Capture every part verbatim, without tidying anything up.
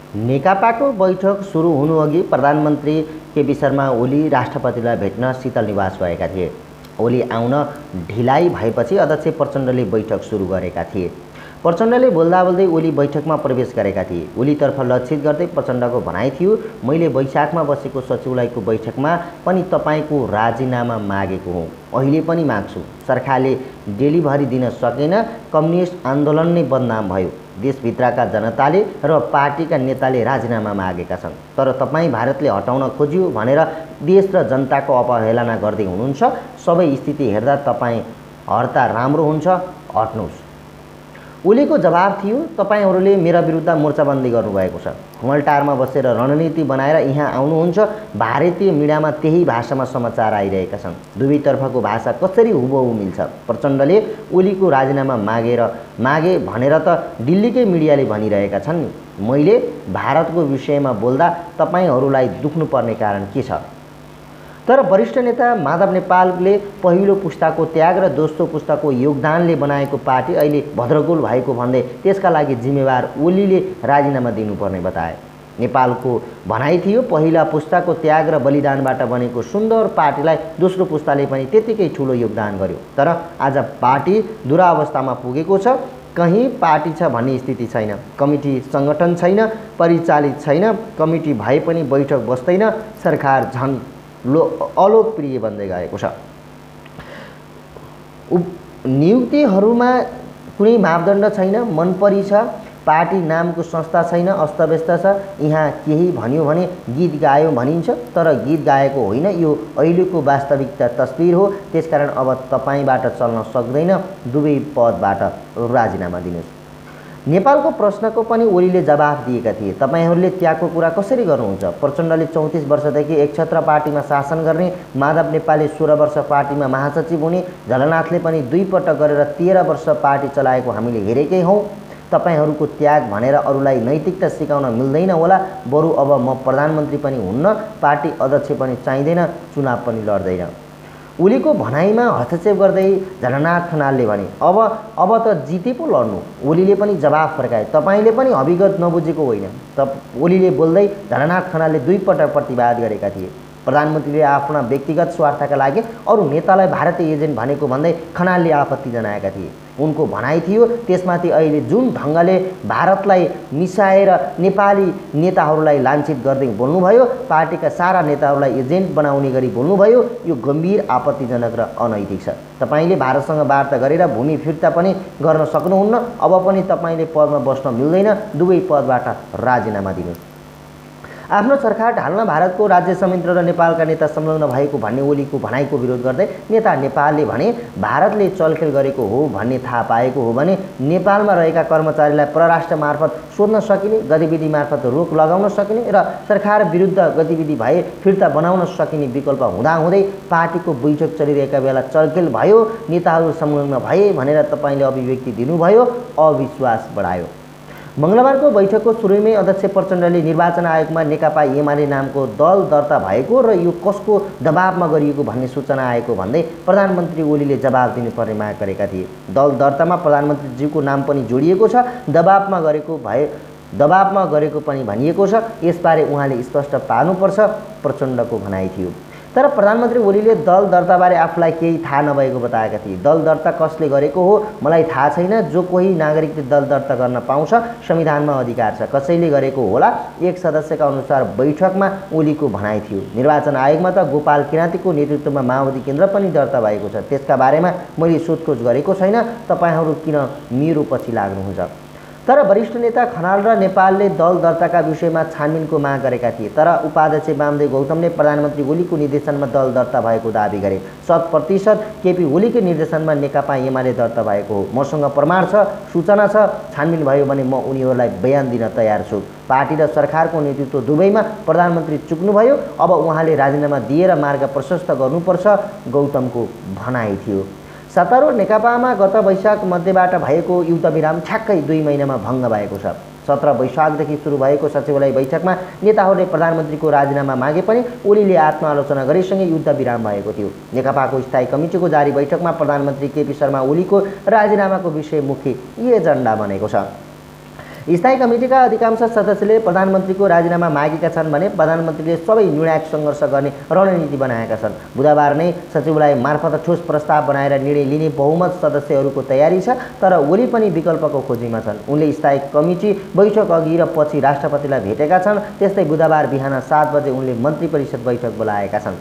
नेकपाको बैठक सुरु हुनुअघि प्रधानमन्त्री केपी शर्मा ओली राष्ट्रपतिलाई भेट्न शीतल निवास गएका थिए। ओली आउन ढिलाइ भएपछि अध्यक्ष प्रचण्डले बैठक सुरु गरेका थिए। प्रचण्डले बोल्दा बोल्दै ओली बैठकमा प्रवेश गरेका थिए। ओलीतर्फ लक्षित गर्दै प्रचण्डको भनाइ थियो, मैले वैशाखमा बसेको सचिवालयको बैठकमा पनि तपाईँको राजीनामा मागेको हुँ, अहिले पनि माग्छु। सरकारले डेलिभरी दिन सकेन, कम्युनिस्ट आन्दोलन नै बदनाम भयो। देशभित्रका जनताले र पार्टीका नेताले राजीनामा मागेका छन्, तर तपाईँ भारतले हटाउन खोज्यो भनेर देश र जनताको अपहेलना गर्दै हुनुहुन्छ। सबै स्थिति हेर्दा तपाईँ हट्दा राम्रो हुन्छ, हट्नुहोस्। ओलीको जवाब थियो, तपाईहरूले मेरा विरुद्ध मोर्चाबन्दी गर्नुभएको छ, खुमलटारमा बसेर रणनीति बनाएर यहाँ आउनुहुन्छ। भारतीय मिडियामा त्यही भाषामा समाचार आइरहेका छन्। दुवैतर्फको भाषा कसरी हुबहु मिल्छ? प्रचण्डले ओलीको राजीनामा मागेर मागे भनेर त दिल्लीकै मिडियाले भनिरहेका छन् नि। मैले भारतको विषयमा बोल्दा तपाईहरूलाई दुख्नुपर्ने कारण के छ? तर वरिष्ठ नेता माधव नेपालले पहिलो पुस्ताको त्याग र दोस्रो पुस्ताको योगदानले बनाएको पार्टी अहिले भद्रगोल भएको भन्दै त्यसका लागि जिम्मेवार ओलीले राजीनामा दिनुपर्ने बताए। नेपालको भनाइ थियो, पहिला पुस्ताको त्याग र बलिदानबाट बनेको सुन्दर पार्टीलाई दोस्रो पुस्ताले पनि त्यतिकै ठुलो योगदान गर्यो। तर आज पार्टी दुरावस्थामा पुगेको छ। कहीँ पार्टी छ भन्ने स्थिति छैन, कमिटी सङ्गठन छैन, परिचालित छैन। कमिटी भए पनि बैठक बस्दैन। सरकार झन् लो अलोकप्रिय बन्दै गएको छ। नियुक्तिहरूमा कुनै मापदण्ड छैन, मनपरी छ। पार्टी नामको संस्था छैन, अस्तव्यस्त छ। यहाँ केही भन्यो भने गीत गायो भनिन्छ, तर गीत गाएको होइन, यो अहिलेको वास्तविकता तस्बिर हो। त्यसकारण अब तपाईँबाट चल्न सक्दैन, दुवै पदबाट राजीनामा दिनुहोस्। नेपालको प्रश्नको पनि ओलीले जवाफ दिएका थिए। तपाईहरूले त्यागको कुरा कसरी गर्नुहुन्छ? प्रचण्डले चौतिस वर्षदेखि एक छत्र पार्टीमा शासन गर्ने, माधव नेपालले सोह्र वर्ष पार्टीमा महासचिव हुने, झलनाथले पनि दुई पटक गरेर तेह्र वर्ष पार्टी चलाएको हामीले हेरेकै हौँ। तपाईहरूको त्याग भनेर अरूलाई नैतिकता सिकाउन मिल्दैन होला। बरु अब म प्रधानमन्त्री पनि हुन्न, पार्टी अध्यक्ष पनि चाहिँदैन, चुनाव पनि लड्दैन। ओलीको भनाइमा हस्तक्षेप गर्दै झलनाथ खनालले भने, अब अब त जिते पो लड्नु। ओलीले पनि जवाफ फर्काए, तपाईँले पनि अभिगत नबुझेको होइन। त ओलीले बोल्दै झलनाथ खनालले दुई पटक प्रतिवाद गरेका थिए। प्रधानमन्त्रीले आफ्ना व्यक्तिगत स्वार्थका लागि अरू नेतालाई भारतीय एजेन्ट भनेको भन्दै खनालले आपत्ति जनाएका थिए। उनको भनाइ थियो, त्यसमाथि अहिले जुन ढङ्गले भारतलाई मिसाएर नेपाली नेताहरूलाई लाञ्छित गर्दै बोल्नुभयो, पार्टीका सारा नेताहरूलाई एजेन्ट बनाउने गरी बोल्नुभयो, यो गम्भीर आपत्तिजनक र अनैतिक छ। तपाईँले भारतसँग वार्ता गरेर भूमि फिर्ता पनि गर्न सक्नुहुन्न। अब पनि तपाईँले पदमा बस्न मिल्दैन, दुवै पदबाट राजीनामा दिनुहोस्। आफ्नो सरकार ढाल्न भारतको राज्य संयन्त्र र नेपालका नेता संलग्न भएको भन्ने ओलीको भनाइको विरोध गर्दै नेता नेपालले भने, भारतले चलखेल गरेको हो भन्ने थाहा पाएको हो भने नेपालमा रहेका कर्मचारीलाई परराष्ट्र मार्फत सोध्न सकिने, गतिविधि मार्फत रोक लगाउन सकिने र सरकार विरुद्ध गतिविधि भए फिर्ता बनाउन सकिने विकल्प हुँदाहुँदै पार्टीको बैठक चलिरहेका बेला चलखेल भयो, नेताहरू संलग्न भए भनेर तपाईँले अभिव्यक्ति दिनुभयो, अविश्वास बढायो। मंगलबारको बैठकको सुरुमै अध्यक्ष प्रचण्डले निर्वाचन आयोगमा नेकपा एमाले नामको दल दर्ता भएको र यो कसको दबावमा गरिएको भन्ने सूचना आएको भन्दै प्रधानमन्त्री ओलीले जवाब दिनुपर्ने माग गरेका थिए। दल दर्तामा प्रधानमन्त्रीज्यूको नाम पनि जोडिएको छ, दबावमा गरेको भए दबावमा गरेको पनि भनिएको छ। यसबारे उहाँले स्पष्ट पार्नुपर्छ, प्रचण्डको भनाइ थियो। तर प्रधानमन्त्री ओलीले दल दर्ताबारे आफूलाई केही थाहा नभएको बताएका थिए। दल दर्ता कसले गरेको हो मलाई थाहा छैन, जो कोही नागरिकले दल दर्ता गर्न पाउँछ, संविधानमा अधिकार छ, कसैले गरेको होला, एक सदस्यका अनुसार बैठकमा ओलीको भनाइ थियो। निर्वाचन आयोगमा त गोपाल किराँतीको नेतृत्वमा माओवादी केन्द्र पनि दर्ता भएको छ, त्यसका बारेमा मैले सोधखोज गरेको छैन, तपाईहरू किन मेरो पछि लाग्नुहुन्छ? तर वरिष्ठ नेता खनाल र नेपालले दल दर्ताका विषयमा छानबिनको माग गरेका थिए। तर उपाध्यक्ष वामदेव गौतमले प्रधानमन्त्री ओलीको निर्देशनमा दल दर्ता भएको दाबी गरे। शत प्रतिशत केपी ओलीकै निर्देशनमा नेकपा एमाले दर्ता भएको हो। मसँग प्रमाण छ, सूचना छ, छानबिन भयो भने म उनीहरूलाई बयान दिन तयार छु। पार्टी र सरकारको नेतृत्व दुवैमा प्रधानमन्त्री चुक्नुभयो, अब उहाँले राजीनामा दिएर मार्ग प्रशस्त गर्नुपर्छ, गौतमको भनाइ थियो। सत्तारूढ नेकपामा गत वैशाख मध्यबाट भएको युद्धविराम ठ्याक्कै दुई महिनामा भङ्ग भएको छ। सत्र वैशाखदेखि सुरु भएको सचिवालय बैठकमा नेताहरूले प्रधानमन्त्रीको राजीनामा मागे पनि ओलीले आत्मआलोचना गरेसँगै युद्धविराम भएको थियो। नेकपाको स्थायी कमिटीको जारी बैठकमा प्रधानमन्त्री केपी शर्मा ओलीको राजीनामाको विषय मुख्य एजेन्डा बनेको छ। स्थायी कमिटीका अधिकांश सदस्यले प्रधानमन्त्रीको राजीनामा मागेका छन् भने प्रधानमन्त्रीले सबै निर्णायक सङ्घर्ष गर्ने रणनीति बनाएका छन्। बुधबार नै सचिवालय मार्फत ठोस प्रस्ताव बनाएर निर्णय लिने बहुमत सदस्यहरूको तयारी छ, तर ओली पनि विकल्पको खोजीमा छन्। उनले स्थायी कमिटी बैठक अघि र पछि राष्ट्रपतिलाई भेटेका छन्। त्यस्तै बुधबार बिहान सात बजे उनले मन्त्री परिषद बैठक बोलाएका छन्।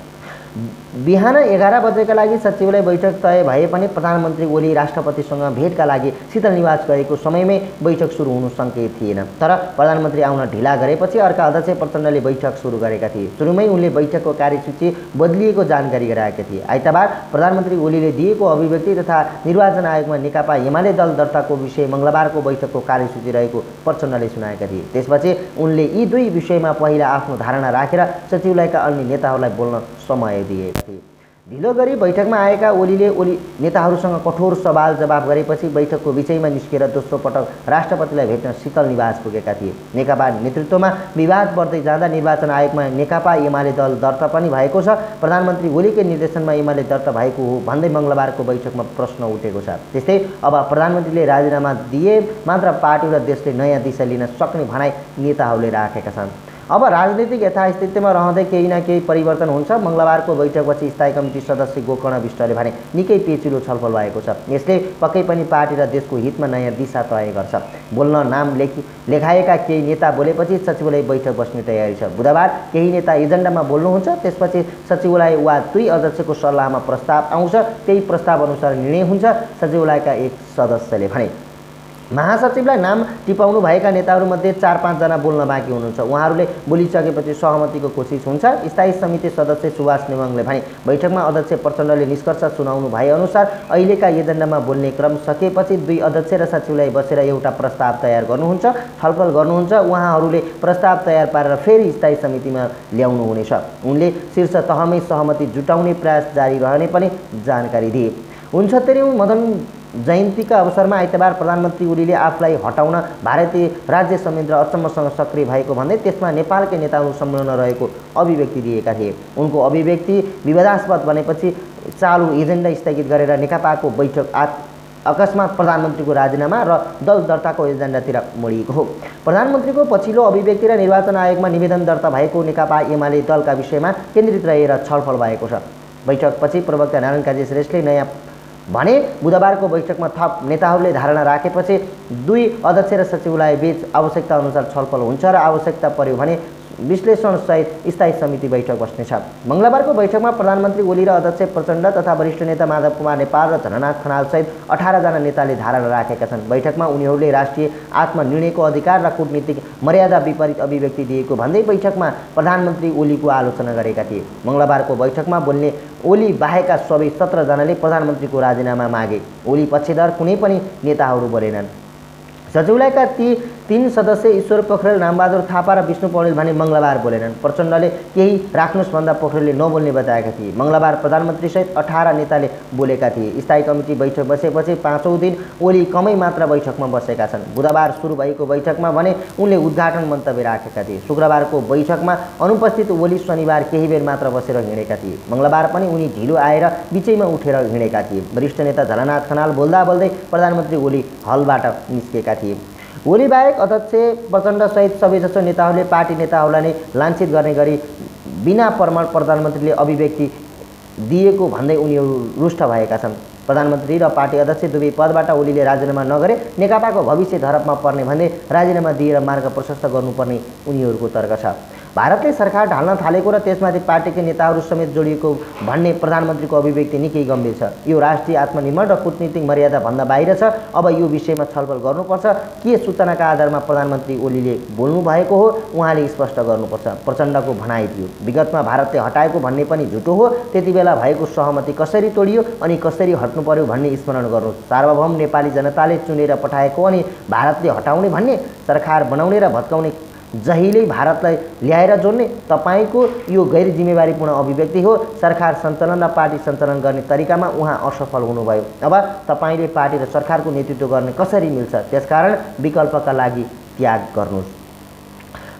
बिहान एघार बजेका लागि सचिवालय बैठक तय भए पनि प्रधानमन्त्री ओली राष्ट्रपतिसँग भेटका लागि शीतल निवास गएको समयमै बैठक सुरु हुनु सङ्केत थिएन। तर प्रधानमन्त्री आउन ढिला गरेपछि अर्का अध्यक्ष प्रचण्डले बैठक सुरु गरेका थिए। सुरुमै उनले बैठकको कार्यसूची बदलिएको जानकारी गराएका थिए। आइतबार प्रधानमन्त्री ओलीले दिएको अभिव्यक्ति तथा निर्वाचन आयोगमा नेकपा एमाले दल दर्ताको विषय मङ्गलबारको बैठकको कार्यसूची रहेको प्रचण्डले सुनाएका थिए। त्यसपछि उनले यी दुई विषयमा पहिला आफ्नो धारणा राखेर सचिवालयका अन्य नेताहरूलाई बोल्न समय दिएका थिए। ढिलो गरी बैठकमा आएका ओलीले ओली नेताहरूसँग कठोर सवाल जवाब गरेपछि बैठकको विषयमा निस्केर दोस्रो पटक राष्ट्रपतिलाई भेट्न शीतल निवास पुगेका थिए। नेकपा नेतृत्वमा विवाद बढ्दै जाँदा निर्वाचन आयोगमा नेकपा एमाले दल दर्ता पनि भएको छ। प्रधानमन्त्री ओलीकै निर्देशनमा एमाले दर्ता भएको हो भन्दै मङ्गलबारको बैठकमा प्रश्न उठेको छ। त्यस्तै अब प्रधानमन्त्रीले राजीनामा दिए मात्र पार्टी र देशले नयाँ दिशा लिन सक्ने भनाइ नेताहरूले राखेका छन्। अब राजनीतिक यथास्थितिमा रहँदै केही न केही परिवर्तन हुन्छ। मङ्गलबारको बैठकपछि स्थायी कमिटी सदस्य गोकर्ण विष्टले भने निकै पेचिलो छलफल भएको छ। यसले पक्कै पनि पार्टी र देशको हितमा नयाँ दिशा तय गर्छ। बोल्न नाम लेखि लेखाएका केही नेता बोलेपछि सचिवालय बैठक बस्ने तयारी छ। बुधबार केही नेता एजेन्डामा बोल्नुहुन्छ, त्यसपछि सचिवालय वा दुई अध्यक्षको सल्लाहमा प्रस्ताव आउँछ। त्यही प्रस्ताव अनुसार निर्णय हुन्छ, सचिवालयका एक सदस्यले भने। महासचिवलाई नाम टिपाउनु भएका नेताहरूमध्ये चार पाँचजना बोल्न बाँकी हुनुहुन्छ। उहाँहरूले बोलिसकेपछि सहमतिको कोसिस हुन्छ। स्थायी समिति सदस्य सुभाष नेवाङले भने बैठकमा अध्यक्ष प्रचण्डले निष्कर्ष सुनाउनु भए अनुसार अहिलेका एजेन्डामा बोल्ने क्रम सकेपछि दुई अध्यक्ष र सचिवलाई बसेर एउटा प्रस्ताव तयार गर्नुहुन्छ, छलफल गर्नुहुन्छ। उहाँहरूले प्रस्ताव तयार पारेर फेरि स्थायी समितिमा ल्याउनु हुनेछ। उनले शीर्ष तहमै सहमति जुटाउने प्रयास जारी रहने पनि जानकारी दिए। उनसत्तरीौँ मदन जयन्तीका अवसरमा आइतबार प्रधानमन्त्री ओलीले आफूलाई हटाउन भारतीय राज्य संयन्त्र अचम्मसँग सक्रिय भएको भन्दै त्यसमा नेपालकै नेताहरू संलग्न रहेको अभिव्यक्ति दिएका थिए। उनको अभिव्यक्ति विवादास्पद बनेपछि चालु एजेन्डा स्थगित गरेर नेकपाको बैठक अकस्मात प्रधानमन्त्रीको राजीनामा र दल दर्ताको एजेन्डातिर मोडिएको हो। प्रधानमन्त्रीको पछिल्लो अभिव्यक्ति र निर्वाचन आयोगमा निवेदन दर्ता भएको नेकपा एमाले दलका विषयमा केन्द्रित रहेर छलफल भएको छ। बैठकपछि प्रवक्ता नारायण काजी श्रेष्ठले नयाँ भने बुधबारको बैठकमा थप नेताहरूले धारणा राखेपछि दुई अध्यक्ष र सचिवालय बीच आवश्यकता अनुसार छलफल हुन्छ र आवश्यकता पर्यो भने विश्लेषणसहित स्थायी समिति बैठक बस्नेछ। मङ्गलबारको बैठकमा प्रधानमन्त्री ओली र अध्यक्ष प्रचण्ड तथा वरिष्ठ नेता माधव कुमार नेपाल र झलनाथ खनालसहित अठारजना नेताले धारणा राखेका छन्। बैठकमा उनीहरूले राष्ट्रिय आत्मनिर्णयको अधिकार र कूटनीतिक मर्यादा विपरीत अभिव्यक्ति दिएको भन्दै बैठकमा प्रधानमन्त्री ओलीको आलोचना गरेका थिए। मङ्गलबारको बैठकमा बोल्ने ओली बाहेकका सबै सत्रजनाले प्रधानमन्त्रीको राजीनामा मागे। ओली पक्षधर कुनै पनि नेताहरू बोलेनन्। सचिवालयका ती तीन सदस्य ईश्वर पोखरेल, नामबहादुर थापा र विष्णु पौडेल भने मङ्गलबार बोलेनन्। प्रचण्डले केही राख्नुहोस् भन्दा पोखरेलले नबोल्ने बताएका थिए। मङ्गलबार प्रधानमन्त्रीसहित अठार नेताले बोलेका थिए। स्थायी कमिटी बैठक बसेपछि पाँचौँ दिन ओली कमै मात्र बैठकमा बसेका छन्। बुधबार सुरु भएको बैठकमा भने उनले उद्घाटन मन्तव्य राखेका थिए। शुक्रबारको बैठकमा अनुपस्थित ओली शनिबार केही बेर मात्र बसेर हिँडेका थिए। मङ्गलबार पनि उनी ढिलो आएर बिचैमा उठेर हिँडेका थिए। वरिष्ठ नेता झलनाथ खनाल बोल्दा बोल्दै प्रधानमन्त्री ओली हलबाट निस्केका थिए। ओली बाहेक अध्यक्ष प्रचण्डसहित सबैजसो नेताहरूले पार्टी नेताहरूलाई नै लाञ्छित गर्ने गरी बिना प्रमाण प्रधानमन्त्रीले अभिव्यक्ति दिएको भन्दै उनीहरू रुष्ट भएका छन्। प्रधानमन्त्री र पार्टी अध्यक्ष दुवै पदबाट ओलीले राजीनामा नगरे नेकपाको भविष्य धरपमा पर्ने भन्दै राजीनामा दिएर मार्ग प्रशस्त गर्नुपर्ने उनीहरूको तर्क छ। भारतले सरकार ढाल्न थालेको र त्यसमाथि पार्टीका नेताहरू समेत जोडिएको भन्ने प्रधानमन्त्रीको अभिव्यक्ति निकै गम्भीर छ। यो राष्ट्रिय आत्मनिर्भर र कूटनीतिक मर्यादा भन्दा बाहिर छ। अब यो विषयमा छलफल गर्नुपर्छ। के सूचनाका आधारमा प्रधानमन्त्री ओलीले बोल्नु भएको हो उहाँले स्पष्ट गर्नुपर्छ, प्रचण्डको भनाइ थियो। विगतमा भारतले हटाएको भन्ने पनि झुटो हो। त्यति बेला भएको सहमति कसरी तोडियो अनि कसरी हट्नु पर्यो भन्ने स्मरण गर्नु। सार्वभौम नेपाली जनताले चुनेर पठाएको अनि भारतले हटाउने भन्ने, सरकार बनाउने र भत्काउने जहिले भारतलाई ल्याएर जोड्ने तपाईको यो गैर जिम्मेवारीपूर्ण अभिव्यक्ति हो। सरकार सञ्चालन र पार्टी सञ्चालन गर्ने तरिकामा उहाँ असफल हुनुभयो। अब तपाईले पार्टी र सरकारको नेतृत्व गर्ने कसरी मिल्छ? त्यसकारण विकल्पका लागि त्याग गर्नुहोस्।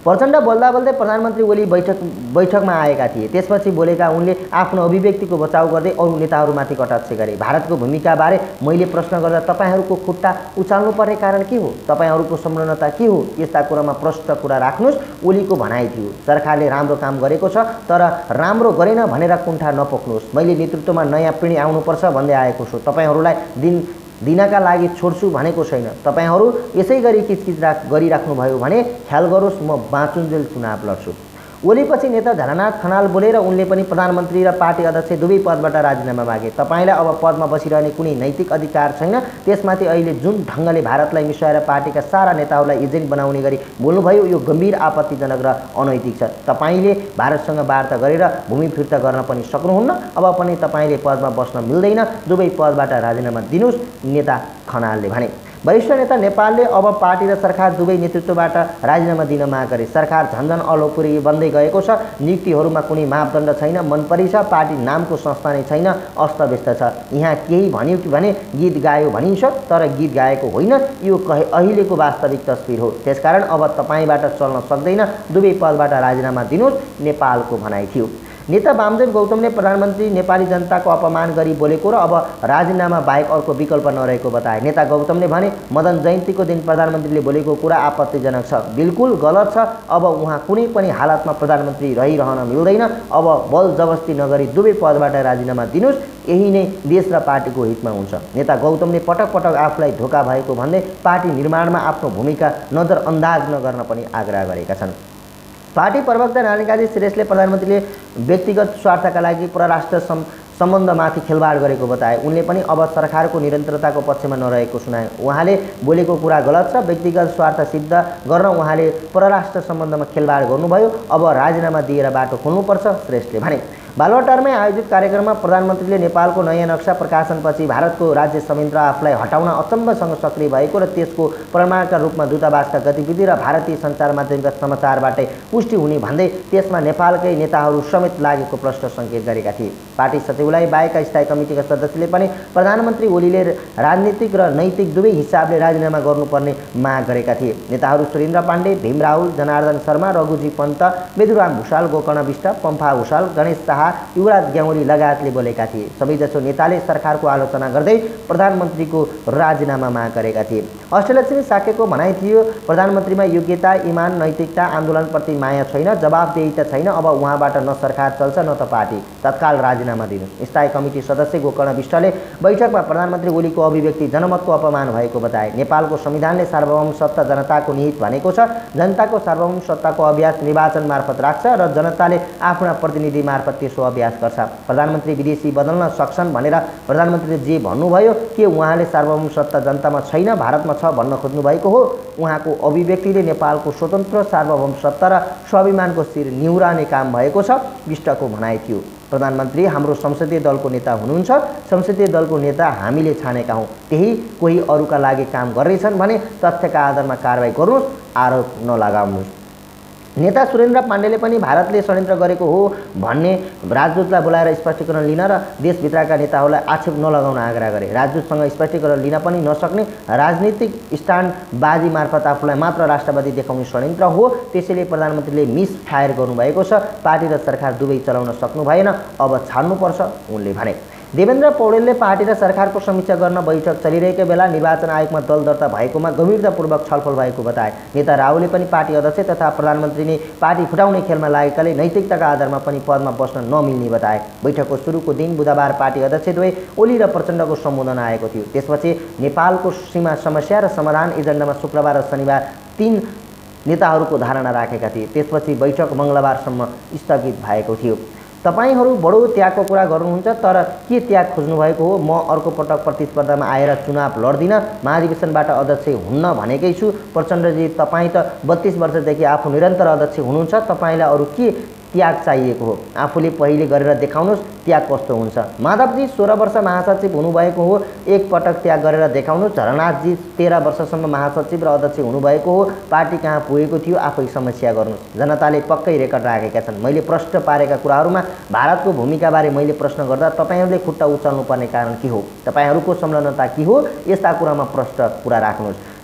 प्रचण्ड बोल्दा बोल्दै प्रधानमन्त्री ओली बैठक बैठकमा आएका थिए। त्यसपछि बोलेका उनले आफ्नो अभिव्यक्तिको बचाउ गर्दै अरू नेताहरूमाथि कटाक्ष गरे। भारतको भूमिकाबारे मैले प्रश्न गर्दा तपाईँहरूको खुट्टा उचाल्नु पर्ने कारण के हो, तपाईँहरूको संलग्नता के हो, यस्ता कुरामा प्रष्ट कुरा राख्नुहोस्, ओलीको भनाइ थियो। सरकारले राम्रो काम गरेको छ, तर राम्रो गरेन भनेर कुण्ठा नपोख्नुहोस्। मैले नेतृत्वमा नयाँ पिँढी आउनुपर्छ भन्दै आएको छु। तपाईँहरूलाई दिन दिनका लागि छोड्छु भनेको छैन। तपाईँहरू यसै गरी किचकिच राख गरिराख्नुभयो भने ख्याल गरोस्, म बाँचुन्जेल चुनाव लड्छु। ओलीपछि नेता झलनाथ खनाल बोलेर उनले पनि प्रधानमन्त्री र पार्टी अध्यक्ष दुवै पदबाट राजीनामा मागे। तपाईँलाई अब पदमा बसिरहने कुनै नैतिक अधिकार छैन। त्यसमाथि अहिले जुन ढङ्गले भारतलाई मिसाएर पार्टीका सारा नेताहरूलाई एजेन्ट बनाउने गरी बोल्नुभयो, यो गम्भीर आपत्तिजनक र अनैतिक छ। तपाईँले भारतसँग वार्ता गरेर भूमि फिर्ता गर्न पनि सक्नुहुन्न। अब पनि तपाईँले पदमा बस्न मिल्दैन, दुवै पदबाट राजीनामा दिनुहोस्, नेता खनालले भने। वरिष्ठ नेता नेपालले अब पार्टी र सरकार दुवै नेतृत्वबाट राजीनामा दिन माग गरे। सरकार झन्झन अलोपुरी बन्दै गएको छ। नियुक्तिहरूमा कुनै मापदण्ड छैन, मनपरी छ। पार्टी नामको संस्था नै छैन, अस्तव्यस्त छ। यहाँ केही भन्यो कि भने गीत गायो भनिन्छ, तर गीत गाएको होइन। यो कहे अहिलेको वास्तविक तस्बिर हो। त्यसकारण अब तपाईँबाट चल्न सक्दैन, दुवै पदबाट राजीनामा दिनुहोस्, नेपालको भनाइ थियो। नेता वामदेव गौतमले प्रधानमन्त्री नेपाली जनताको अपमान गरी बोलेको र अब राजीनामा बाहेक अर्को विकल्प नरहेको बताए। नेता गौतमले भने, मदन जयन्तीको दिन प्रधानमन्त्रीले बोलेको कुरा आपत्तिजनक छ, बिल्कुल गलत छ। अब उहाँ कुनै पनि हालतमा प्रधानमन्त्री रहिरहन मिल्दैन। अब बल जबस्ती नगरी दुवै पदबाट राजीनामा दिनुहोस्, यही नै देश र पार्टीको हितमा हुन्छ। नेता गौतमले पटक पटक आफूलाई धोका भएको भन्दै पार्टी निर्माणमा आफ्नो भूमिका नजरअन्दाज नगर्न पनि आग्रह गरेका छन्। पार्टी प्रवक्ता नारायणकाजी श्रेष्ठले प्रधानमन्त्रीले व्यक्तिगत स्वार्थका लागि परराष्ट्र सम् सम्बन्धमाथि खेलवाड गरेको बताए। उनले पनि अब सरकारको निरन्तरताको पक्षमा नरहेको सुनाए। उहाँले बोलेको कुरा गलत छ। व्यक्तिगत स्वार्थ सिद्ध गर्न उहाँले परराष्ट्र सम्बन्धमा खेलवाड गर्नुभयो। अब राजीनामा दिएर बाटो खोल्नुपर्छ, श्रेष्ठले भने। बालुवाटारमै आयोजित कार्यक्रममा प्रधानमन्त्रीले नेपालको नयाँ नक्सा प्रकाशनपछि भारतको राज्य संयन्त्र आफूलाई हटाउन अचम्मसँग सक्रिय भएको र त्यसको प्रमाणका रूपमा दूतावासका गतिविधि र भारतीय सञ्चार माध्यमका समाचारबाटै पुष्टि हुने भन्दै त्यसमा नेपालकै नेताहरू समेत लागेको प्रश्न सङ्केत गरेका थिए। पार्टी सचिवालय बाहेकका स्थायी कमिटीका सदस्यले पनि प्रधानमन्त्री ओलीले राजनीतिक र नैतिक दुवै हिसाबले राजीनामा गर्नुपर्ने माग गरेका थिए। नेताहरू सुरेन्द्र पाण्डे, भीम राहुल, जनार्दन शर्मा, रघुजी पन्त, बेदुराम भुषाल, गोकर्ण विष्ट, पम्फा भुषाल, गणेश शाह, युवराज ग्याउली लगायतले बोलेका थिए। सबैजसो नेताले सरकारको आलोचना गर्दै प्रधानमन्त्रीको राजीनामा माग गरेका थिए। अष्टलक्ष्मी साक्यको भनाइ थियो, प्रधानमन्त्रीमा योग्यता, इमान, नैतिकता, आन्दोलनप्रति माया छैन, जवाबदेहिता छैन। अब उहाँबाट न सरकार चल्छ न त पार्टी। तत्काल राजीनामा दिनुहोस्। स्थायी कमिटी सदस्य गोकर्ण विष्टले बैठकमा प्रधानमन्त्री ओलीको अभिव्यक्ति जनमतको अपमान भएको बताए। नेपालको संविधानले सार्वभौम सत्ता जनताको निहित भनेको छ। जनताको सार्वभौम सत्ताको अभ्यास निर्वाचन मार्फत राख्छ र जनताले आफ्ना प्रतिनिधि मार्फत त्यसो अभ्यास गर्छ। प्रधानमन्त्री विदेशी बदल्न सक्छन् भनेर प्रधानमन्त्रीले जे भन्नुभयो, के उहाँले सार्वभौम सत्ता जनतामा छैन, भारतमा छ भन्न खोज्नु भएको हो? उहाँको अभिव्यक्तिले नेपालको स्वतन्त्र सार्वभौम सत्ता र स्वाभिमानको शिर निहुराउने काम भएको छ, विष्टको भनाइ थियो। प्रधानमन्त्री हाम्रो संसदीय दलको नेता हुनुहुन्छ। संसदीय दलको नेता हामीले छानेका हौँ। त्यही कोही अरूका लागि काम गर्दैछन् भने तथ्यका आधारमा कारबाही गर्नुहोस्, आरोप नलगाउनुहोस्। नेता सुरेन्द्र पाण्डेले पनि भारतले षड्यन्त्र गरेको हो भन्ने राजदूतलाई बोलाएर स्पष्टीकरण लिन र देशभित्रका नेताहरूलाई आक्षेप नलगाउन आग्रह गरे। राजदूतसँग स्पष्टीकरण लिन पनि नसक्ने राजनीतिक स्ट्यान्डबाजी मार्फत आफूलाई मात्र राष्ट्रवादी देखाउने षड्यन्त्र हो। त्यसैले प्रधानमन्त्रीले मिस फायर गर्नुभएको छ। पार्टी र सरकार दुवै चलाउन सक्नु भएन, अब छाड्नुपर्छ, उनले भने। देवेन्द्र पौडेलले पार्टी र सरकारको समीक्षा गर्न बैठक चलिरहेको बेला निर्वाचन आयोगमा दल दर्ता भएकोमा गम्भीरतापूर्वक छलफल भएको बताए। नेता राहुलले पनि पार्टी अध्यक्ष तथा प्रधानमन्त्री नै पार्टी फुटाउने खेलमा लागेकाले नैतिकताका आधारमा पनि पदमा बस्न नमिल्ने बताए। बैठकको सुरुको दिन बुधबार पार्टी अध्यक्ष दुवै ओली र प्रचण्डको सम्बोधन आएको थियो। त्यसपछि नेपालको सीमा समस्या र समाधान एजेन्डामा शुक्रबार र शनिबार तीन नेताहरूको धारणा राखेका थिए। त्यसपछि बैठक मङ्गलबारसम्म स्थगित भएको थियो। तपाईहरू बडो त्यागको कुरा गर्नुहुन्छ, तर के त्याग खोज्नुभएको हो? म अर्को पटक प्रतिस्पर्धामा आएर चुनाव लड्दिन, महाधिवेशनबाट अध्यक्ष हुन्न भनेकै छु। प्रचण्डजी, तपाईँ त बत्तीस वर्षदेखि आफू निरन्तर अध्यक्ष हुनुहुन्छ। तपाईँलाई अरू के त्याग चाहिएको हो? आफूले पहिले गरेर देखाउनुहोस्, त्याग कस्तो हुन्छ। माधवजी सोह्र वर्ष महासचिव हुनुभएको हो, एक पटक त्याग गरेर देखाउनुहोस्। झलनाथजी तेह्र वर्षसम्म महासचिव र अध्यक्ष हुनुभएको हो, पार्टी कहाँ पुगेको थियो आफै समस्या गर्नुहोस्। जनताले पक्कै रेकर्ड राखेका छन्। मैले प्रश्न पारेका कुराहरूमा भारतको भूमिकाबारे मैले प्रश्न गर्दा तपाईँहरूले खुट्टा उचाल्नु पर्ने कारण के हो? तपाईँहरूको संलग्नता के हो? यस्ता कुरामा प्रश्न कुरा राख्नुहोस्।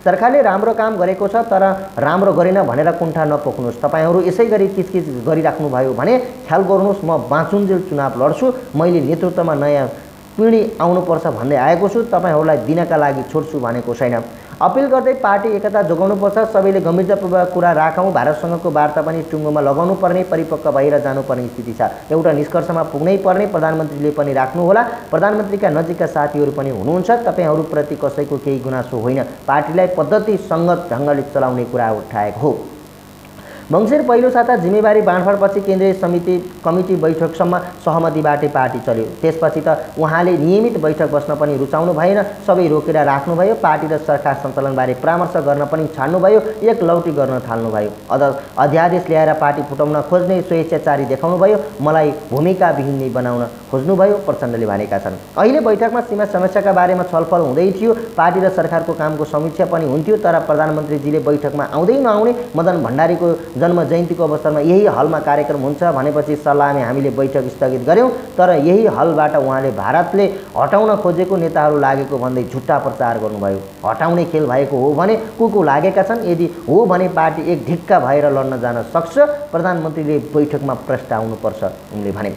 सरकारले राम्रो काम गरेको छ तर राम्रो गरेन भनेर कुण्ठा नपोख्नुहोस्। तपाईहरू यसै गरी किचकिच गरिराख्नुभयो भने ख्याल गर्नुहोस्, म बाँचुन्जेल चुनाव लड्छु, मैले नेतृत्वमा नयाँ पिँढी आउनुपर्छ भन्दै आएको छु, तपाईहरूलाई दिनका लागि छोड्छु भनेको छैन। अपिल गर्दै पार्टी एकता जोगाउनुपर्छ, सबैले गम्भीरतापूर्वक कुरा राखौँ, भारतसँगको वार्ता पनि टुङ्गोमा लगाउनु पर्ने, परिपक्व भएर जानुपर्ने स्थिति छ। एउटा निष्कर्षमा पुग्नै पर्ने प्रधानमन्त्रीले पनि राख्नुहोला। प्रधानमन्त्रीका नजिकका साथीहरू पनि हुनुहुन्छ, तपाईँहरूप्रति कसैको केही गुनासो होइन, पार्टीलाई पद्धति सङ्गत ढङ्गले चलाउने कुरा उठाएको हो। मङ्सिर पहिलो साता जिम्मेवारी बाँडफाँडपछि केन्द्रीय समिति कमिटी बैठकसम्म सहमतिबाटै पार्टी चल्यो। त्यसपछि त उहाँले नियमित बैठक बस्न पनि रुचाउनु भएन, सबै रोकेर राख्नुभयो, पार्टी र सरकार सञ्चालनबारे परामर्श गर्न पनि छाड्नुभयो, एकलौटी गर्न थाल्नुभयो, अझ अध्यादेश ल्याएर पार्टी फुटाउन खोज्ने स्वेच्छाचारी देखाउनुभयो, मलाई भूमिका विहीन नै बनाउन खोज्नुभयो, प्रचण्डले भनेका छन्। अहिले बैठकमा सीमा समस्याका बारेमा छलफल हुँदै थियो, पार्टी र सरकारको कामको समीक्षा पनि हुन्थ्यो, तर प्रधानमन्त्रीजीले बैठकमा आउँदै नआउने, मदन भण्डारीको जन्म जयन्तीको अवसरमा यही हलमा कार्यक्रम हुन्छ भनेपछि सल्लाहमा हामीले बैठक स्थगित गऱ्यौँ, तर यही हलबाट उहाँले भारतले हटाउन खोजेको नेताहरू लागेको भन्दै झुट्टा प्रचार गर्नुभयो। हटाउने खेल भएको हो भने को को लागेका छन्, यदि हो भने पार्टी एक ढिक्का भएर लड्न जान सक्छ, प्रधानमन्त्रीले बैठकमा प्रस्ताउनुपर्छ उनले भने।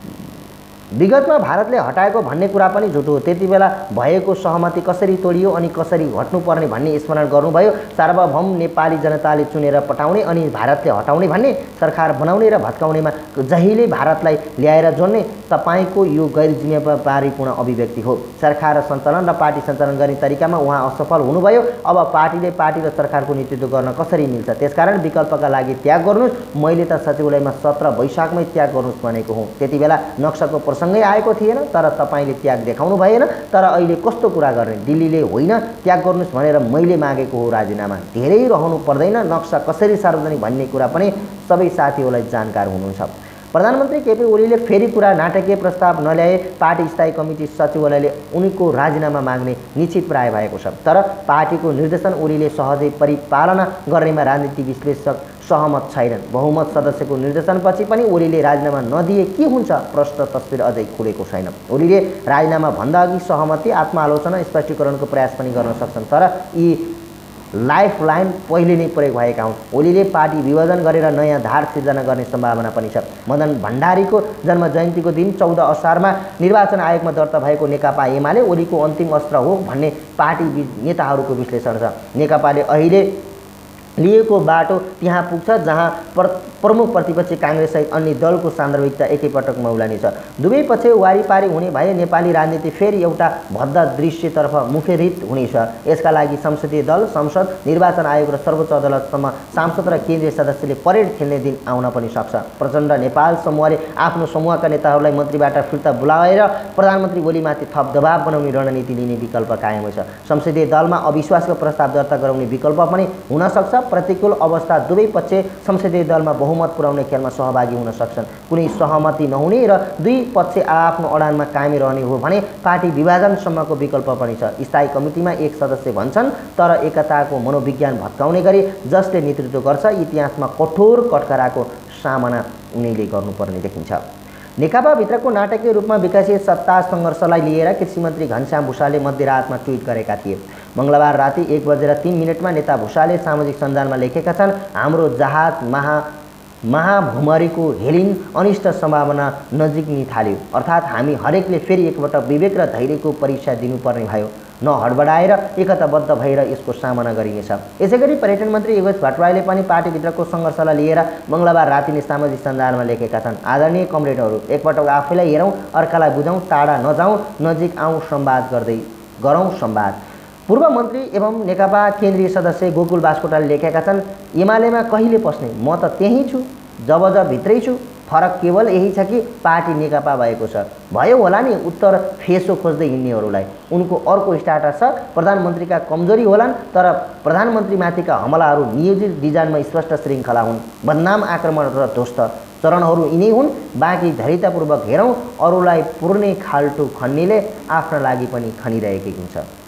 विगतमा भारतले हटाएको भन्ने कुरा पनि झुटो हो, त्यति बेला भएको सहमति कसरी तोडियो अनि कसरी हट्नुपर्ने भन्ने स्मरण गर्नुभयो। सार्वभौम नेपाली जनताले चुनेर पठाउने अनि भारतले हटाउने भन्ने, सरकार बनाउने र भत्काउनेमा जहिले भारतलाई ल्याएर जोड्ने तपाईँको यो गैर जिम्मेवारीपूर्ण अभिव्यक्ति हो। सरकार सञ्चालन र पार्टी सञ्चालन गर्ने तरिकामा उहाँ असफल हुनुभयो, अब पार्टीले पार्टी र सरकारको नेतृत्व गर्न कसरी मिल्छ? त्यसकारण विकल्पका लागि त्याग गर्नुहोस्। मैले त सचिवालयमा सत्र वैशाखमै त्याग गर्नुहोस् भनेको हुँ, त्यति बेला नक्साको सँगै आएको थिएन, तर तपाईँले त्याग देखाउनु भएन। तर अहिले कस्तो कुरा गर्ने, दिल्लीले होइन त्याग गर्नुहोस् भनेर मैले मागेको हो राजीनामा, धेरै रहनु पर्दैन, नक्सा कसरी सार्वजनिक भन्ने कुरा पनि सबै साथीहरूलाई जानकार हुनुहुन्छ। प्रधानमन्त्री केपी ओलीले फेरि कुरा नाटकीय प्रस्ताव नल्याए पार्टी स्थायी कमिटी सचिवालयले उनको राजीनामा माग्ने निश्चित प्राय भएको छ, तर पार्टीको निर्देशन ओलीले सहजै परिपालना गर्नेमा राजनीति विश्लेषक सहमत छैनन्। बहुमत सदस्यको निर्देशनपछि पनि ओलीले राजीनामा नदिए के हुन्छ, प्रश्न तस्बिर अझै खुलेको छैन। ओलीले राजीनामा भन्दा अघि सहमति, आत्मालोचना, स्पष्टीकरणको प्रयास पनि गर्न सक्छन्, तर यी लाइफ लाइन पहिले नै प्रयोग भएका हुन्। ओलीले पार्टी विभाजन गरेर नयाँ धार सिर्जना गर्ने सम्भावना पनि छ। मदन भण्डारीको जन्म जयन्तीको दिन चौध असारमा निर्वाचन आयोगमा दर्ता भएको नेकपा एमाले ओलीको अन्तिम अस्त्र हो भन्ने पार्टी नेताहरूको विश्लेषण छ। नेकपाले अहिले लिएको बाटो त्यहाँ पुग्छ जहाँ प्र प्रमुख प्रतिपक्षी काङ्ग्रेस सहित अन्य दलको सान्दर्भिकता एकैपटक मौलानी छ। दुवै पक्ष वारीपारी हुने भए नेपाली राजनीति फेरि एउटा भद्दा दृश्यतर्फ मुखरित हुनेछ। यसका लागि संसदीय दल, संसद, निर्वाचन आयोग र सर्वोच्च अदालतसम्म सांसद र केन्द्रीय सदस्यले परेड खेल्ने दिन आउन पनि सक्छ। प्रचण्ड नेपाल समूहले आफ्नो समूहका नेताहरूलाई मन्त्रीबाट फिर्ता बोलाएर प्रधानमन्त्री ओलीमाथि थप दबाव बनाउने रणनीति लिने विकल्प कायम छ। संसदीय दलमा अविश्वासको प्रस्ताव दर्ता गराउने विकल्प पनि हुन सक्छ। प्रतिकूल अवस्था दुवै पक्ष संसदीय दलमा बहुमत पुर्याउने खेलमा सहभागी हुन सक्छन्। कुनै सहमति नहुने र दुई पक्ष आफ्नो अडानमा कायम रहने हो भने पार्टी विभाजनसम्मको विकल्प पनि छ। स्थायी कमिटीमा एक सदस्य भन्छन्, तर एकताको मनोविज्ञान भत्काउने गरी जसले नेतृत्व गर्छ इतिहासमा कठोर कटकराको सामना उनीले गर्नुपर्ने देखिन्छ। नेकपाभित्रको नाटकीय रूपमा विकासित सत्ता सङ्घर्षलाई लिएर कृषि मन्त्री घनश्याम भुषालले मध्यरातमा ट्विट गरेका थिए। मङ्गलबार राति एक बजेर तीन मिनटमा नेता भुषालले सामाजिक सञ्जालमा लेखेका छन्, हाम्रो जहाज महा महाभुमरीको हेलिन अनिष्ट सम्भावना नजिक्नै थाल्यो, अर्थात् हामी हरेकले फेरि एकपटक विवेक र धैर्यको परीक्षा दिनुपर्ने भयो, नहडबडाएर एकताबद्ध भएर यसको सामना गरिनेछ। यसैगरी पर्यटन मन्त्री योगेश भट्टराईले पनि पार्टीभित्रको सङ्घर्षलाई लिएर मङ्गलबार राति नै सामाजिक सञ्जालमा लेखेका छन्, आदरणीय कमरेडहरू, एकपटक आफैलाई हेरौँ, अर्कालाई बुझौँ, टाढा नजाउँ, नजिक आउँ, संवाद गर्दै गरौँ संवाद। पूर्व मन्त्री एवं नेकपा केन्द्रीय सदस्य गोकुल बास्कोटाले लेखेका छन्, एमालेमा कहिले पस्ने, म त त्यहीँ छु, जब जब भित्रै छु, फरक केवल यही छ कि पार्टी नेकपा भएको छ। भयो होला नि उत्तर फेसो खोज्दै हिँड्नेहरूलाई। उनको अर्को स्टाटस छ, प्रधानमन्त्रीका कमजोरी होलान्, तर प्रधानमन्त्रीमाथिका हमलाहरू नियोजित डिजाइनमा स्पष्ट श्रृङ्खला हुन्, बदनाम, आक्रमण र ध्वस्त चरणहरू यिनै हुन्। बाँकी धैर्यतापूर्वक हेरौँ, अरूलाई पुर्ने खाल्टो खन्नेले आफ्ना लागि पनि खनिरहेकै हुन्छ।